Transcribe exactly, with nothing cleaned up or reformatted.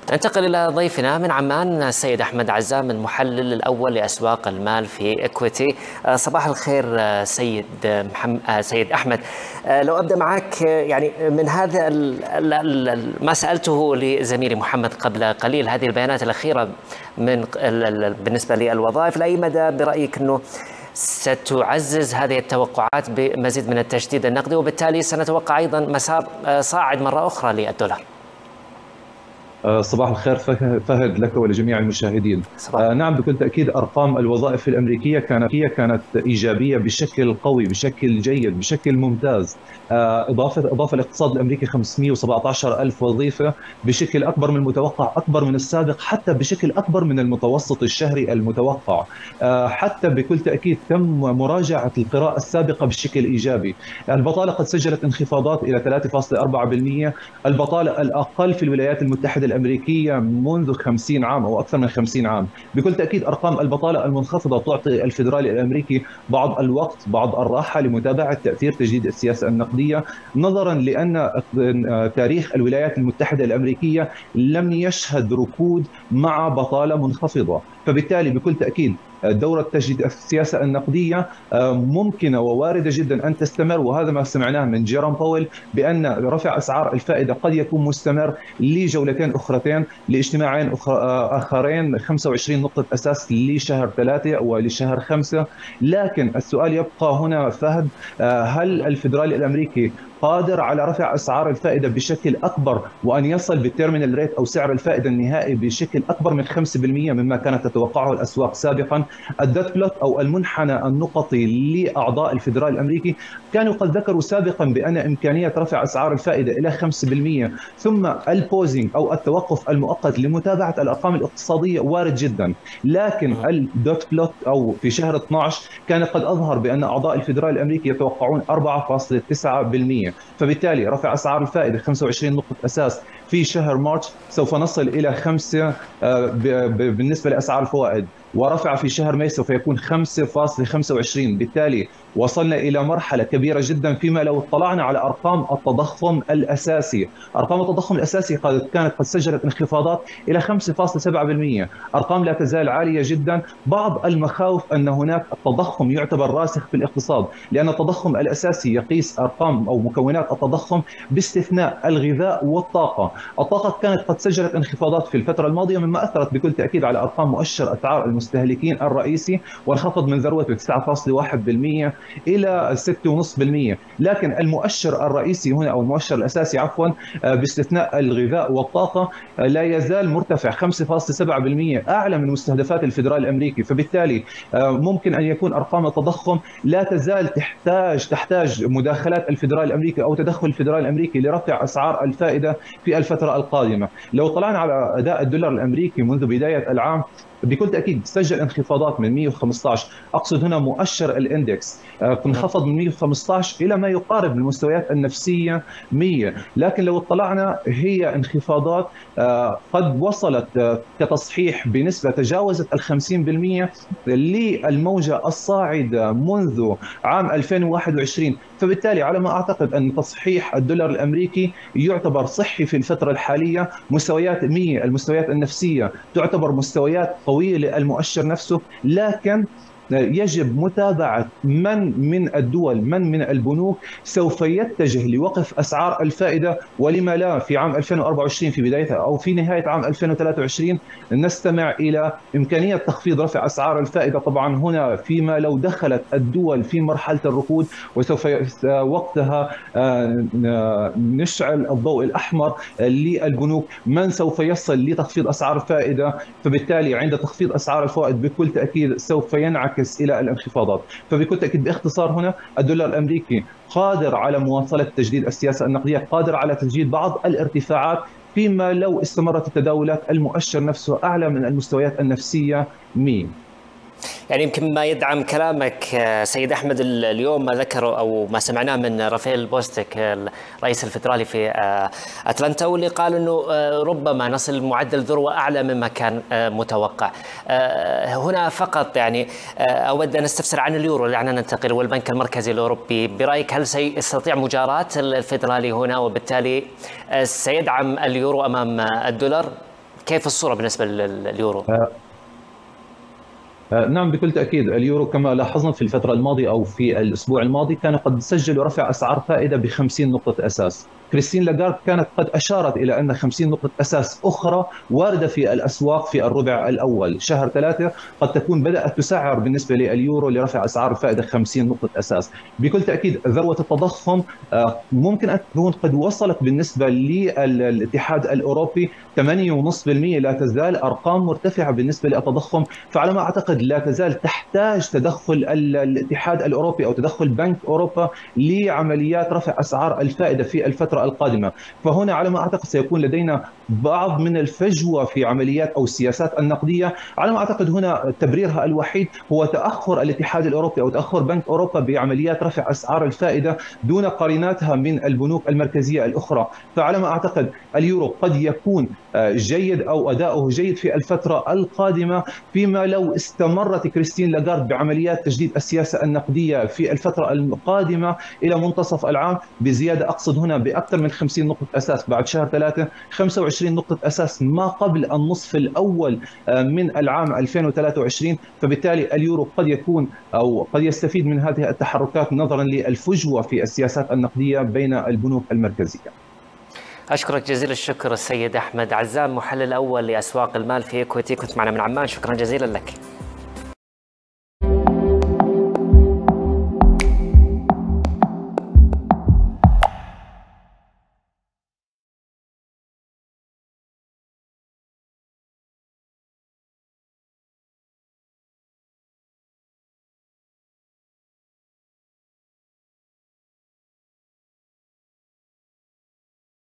ننتقل إلى ضيفنا من عمان السيد أحمد عزام، المحلل الأول لأسواق المال في إكويتي. صباح الخير سيد محمد سيد أحمد، لو أبدأ معك يعني من هذا ما سألته لزميلي محمد قبل قليل، هذه البيانات الأخيرة من بالنسبة للوظائف، لأي مدى برأيك أنه ستعزز هذه التوقعات بمزيد من التشديد النقدي، وبالتالي سنتوقع أيضا مسار صاعد مرة أخرى للدولار؟ صباح الخير فهد لك ولجميع المشاهدين. آه نعم، بكل تأكيد أرقام الوظائف الأمريكية كانت هي كانت إيجابية بشكل قوي، بشكل جيد، بشكل ممتاز. آه إضافة إضافة الاقتصاد الأمريكي خمسمئة وسبعة عشر ألف وظيفة بشكل أكبر من المتوقع، أكبر من السابق، حتى بشكل أكبر من المتوسط الشهري المتوقع. آه حتى بكل تأكيد تم مراجعة القراءة السابقة بشكل إيجابي. البطالة قد سجلت انخفاضات إلى ثلاثة فاصلة أربعة بالمئة، البطالة الأقل في الولايات المتحدة الأمريكية منذ خمسين عام أو أكثر من خمسين عام. بكل تأكيد أرقام البطالة المنخفضة تعطي الفيدرالي الأمريكي بعض الوقت، بعض الراحة لمتابعة تأثير تجديد السياسة النقدية، نظرا لأن تاريخ الولايات المتحدة الأمريكية لم يشهد ركود مع بطالة منخفضة. فبالتالي بكل تأكيد دورة تجديد السياسة النقدية ممكنة وواردة جدا أن تستمر، وهذا ما سمعناه من جيروم باويل بأن رفع أسعار الفائدة قد يكون مستمر لجولتين أخرتين، لاجتماعين آخرين، خمسة وعشرين نقطة أساس لشهر ثلاثة ولشهر خمسة. لكن السؤال يبقى هنا فهد، هل الفيدرالي الأمريكي قادر على رفع أسعار الفائدة بشكل أكبر وأن يصل بالتيرمينال ريت أو سعر الفائدة النهائي بشكل أكبر من خمسة بالمئة مما كانت تتوقعه الأسواق سابقا؟ الدوت بلوت أو المنحنى النقطي لأعضاء الفيدرالي الأمريكي كانوا قد ذكروا سابقا بأن إمكانية رفع أسعار الفائدة إلى خمسة بالمئة، ثم البوزينج أو التوقف المؤقت لمتابعة الأرقام الاقتصادية وارد جدا. لكن الدوت بلوت أو في شهر اثني عشر كان قد أظهر بأن أعضاء الفيدرالي الأمريكي يتوقعون أربعة فاصلة تسعة بالمئة. فبالتالي رفع أسعار الفائدة خمسة وعشرين نقطة أساس في شهر مارس سوف نصل إلى خمسة بالنسبة لأسعار الفوائد، ورفع في شهر مايو سوف يكون خمسة فاصلة خمسة وعشرين. بالتالي وصلنا إلى مرحلة كبيرة جدا. فيما لو اطلعنا على أرقام التضخم الأساسي، أرقام التضخم الأساسي قد كانت قد سجلت انخفاضات إلى خمسة فاصلة سبعة بالمئة، أرقام لا تزال عالية جدا. بعض المخاوف أن هناك التضخم يعتبر راسخ في الاقتصاد، لأن التضخم الأساسي يقيس أرقام أو مكونات التضخم باستثناء الغذاء والطاقة. الطاقة كانت قد سجلت انخفاضات في الفترة الماضية، مما أثرت بكل تأكيد على أرقام مؤشر أسعار المستهلكين الرئيسي، وانخفض من ذروته تسعة فاصلة واحد بالمئة إلى ستة فاصلة خمسة بالمئة. لكن المؤشر الرئيسي هنا أو المؤشر الأساسي عفوا باستثناء الغذاء والطاقة لا يزال مرتفع خمسة فاصلة سبعة بالمئة، أعلى من مستهدفات الفيدرالي الأمريكي. فبالتالي ممكن أن يكون أرقام التضخم لا تزال تحتاج تحتاج مداخلات الفيدرالي الأمريكي أو تدخل الفيدرالي الأمريكي لرفع أسعار الفائدة في الفترة القادمة. لو طلعنا على أداء الدولار الأمريكي منذ بداية العام، بكل تأكيد سجل انخفاضات من مئة وخمسة عشر، أقصد هنا مؤشر الاندكس انخفض من مئة وخمسة عشر إلى ما يقارب المستويات النفسية مئة. لكن لو اطلعنا هي انخفاضات قد وصلت كتصحيح بنسبة تجاوزت الخمسين بالمئة للموجة الصاعدة منذ عام ألفين وواحد وعشرين. فبالتالي على ما أعتقد أن تصحيح الدولار الأمريكي يعتبر صحي في الفترة الحالية. مستويات مئة المستويات النفسية تعتبر مستويات قوية للمؤشر نفسه، لكن يجب متابعة من من الدول، من من البنوك سوف يتجه لوقف أسعار الفائدة، ولما لا في عام ألفين وأربعة وعشرين في بدايتها أو في نهاية عام ألفين وثلاثة وعشرين نستمع إلى إمكانية تخفيض رفع أسعار الفائدة. طبعا هنا فيما لو دخلت الدول في مرحلة الركود، وسوف وقتها نشعل الضوء الأحمر للبنوك من سوف يصل لتخفيض أسعار الفائدة. فبالتالي عند تخفيض أسعار الفوائد بكل تأكيد سوف ينعكس إلى الانخفاضات. فبكل تأكيد باختصار هنا الدولار الأمريكي قادر على مواصلة تجديد السياسة النقدية، قادر على تسجيل بعض الارتفاعات فيما لو استمرت التداولات المؤشر نفسه أعلى من المستويات النفسية مئة. يعني يمكن ما يدعم كلامك سيد أحمد اليوم ما ذكره أو ما سمعناه من رافائيل بوستيك الرئيس الفدرالي في أتلانتا، واللي قال أنه ربما نصل معدل ذروة أعلى مما كان متوقع. هنا فقط يعني أود أن أستفسر عن اليورو لأننا ننتقل والبنك المركزي الأوروبي، برأيك هل سيستطيع مجاراة الفدرالي هنا وبالتالي سيدعم اليورو أمام الدولار؟ كيف الصورة بالنسبة لليورو؟ نعم بكل تأكيد. اليورو كما لاحظنا في الفترة الماضية أو في الأسبوع الماضي كان قد سجل رفع أسعار فائدة ب خمسين نقطة أساس. كريستين لاغارد كانت قد أشارت إلى أن خمسين نقطة أساس أخرى واردة في الأسواق في الربع الأول شهر ثلاثة، قد تكون بدأت تسعر بالنسبة لليورو لرفع أسعار الفائدة خمسين نقطة أساس. بكل تأكيد ذروة التضخم ممكن أن تكون قد وصلت بالنسبة للاتحاد الأوروبي ثمانية فاصلة خمسة بالمئة، لا تزال أرقام مرتفعة بالنسبة للتضخم. فعلى ما أعتقد لا تزال تحتاج تدخل الاتحاد الأوروبي أو تدخل بنك أوروبا لعمليات رفع أسعار الفائدة في الفترة القادمة. فهنا على ما أعتقد سيكون لدينا بعض من الفجوة في عمليات أو السياسات النقدية. على ما أعتقد هنا تبريرها الوحيد هو تأخر الاتحاد الأوروبي أو تأخر بنك أوروبا بعمليات رفع أسعار الفائدة دون قريناتها من البنوك المركزية الأخرى. فعلى ما أعتقد اليورو قد يكون جيد أو أداؤه جيد في الفترة القادمة، فيما لو استمرت كريستين لاغارد بعمليات تجديد السياسة النقدية في الفترة القادمة إلى منتصف العام بزيادة، أقصد هنا بأكثر من خمسين نقطة أساس بعد شهر ثلاثة، خمسة وعشرين نقطة أساس ما قبل النصف الأول من العام ألفين وثلاثة وعشرين، فبالتالي اليورو قد يكون أو قد يستفيد من هذه التحركات نظرا للفجوة في السياسات النقدية بين البنوك المركزية. أشكرك جزيل الشكر السيد أحمد عزام، محلل أول لأسواق المال في إكويتي، كنت معنا من عمان، شكرا جزيلا لك.